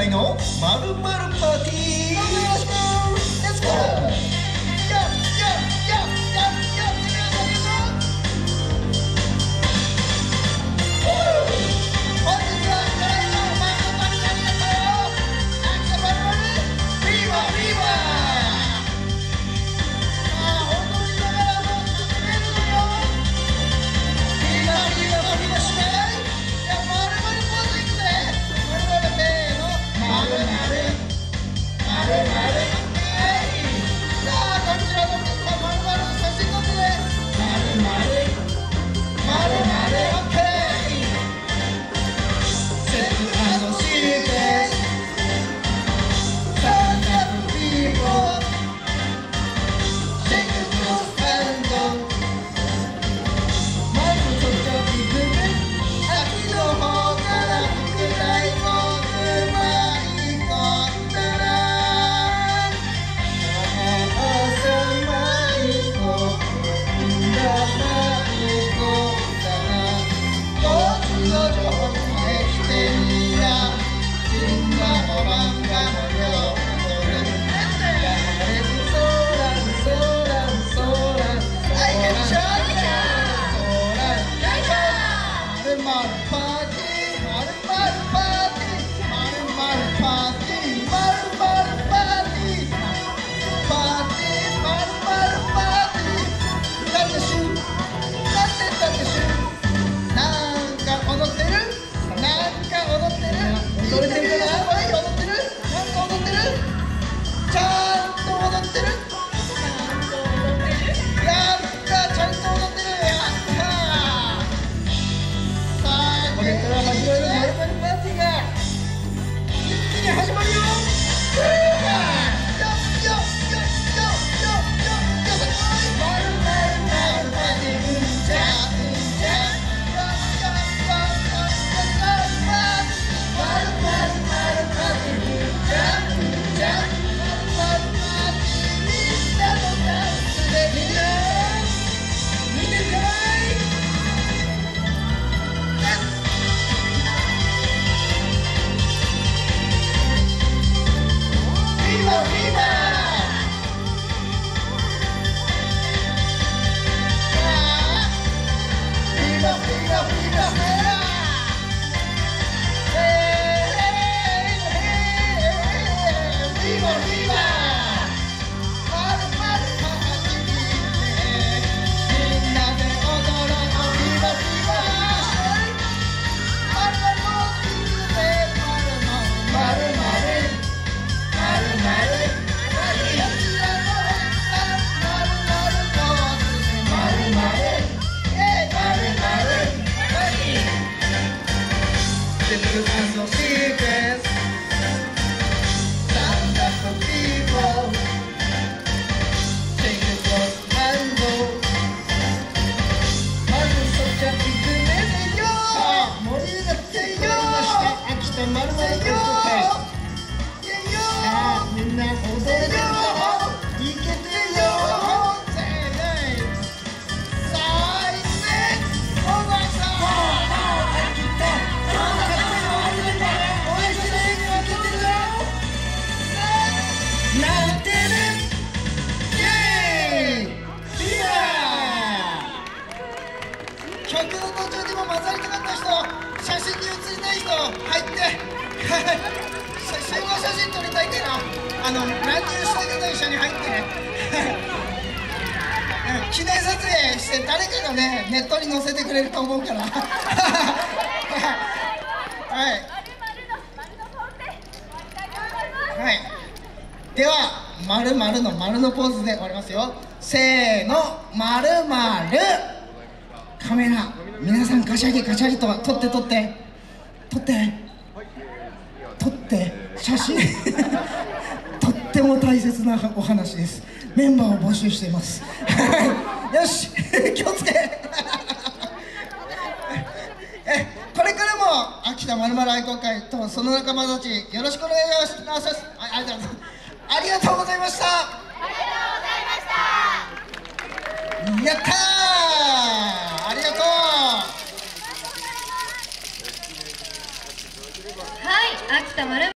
回のまるまるパーティー、よろしく。レッツゴー。始まるよ。曲の途中でも混ざりたかった人、写真に写りたい人入って集合写真撮りたいから乱入した人と一緒に入ってね記念撮影して誰かがねネットに載せてくれると思うからはいはい、では〇〇の〇のポーズで終わりますよ。せーの、〇〇。カメラ皆さんカシャリカシャリと撮って写真とっても大切なお話です。メンバーを募集していますよし気をつけこれからも秋田まるまる愛好会とその仲間たちよろしくお願いします。ありがとうございました。やったー、ありがとう。 はい、秋田まる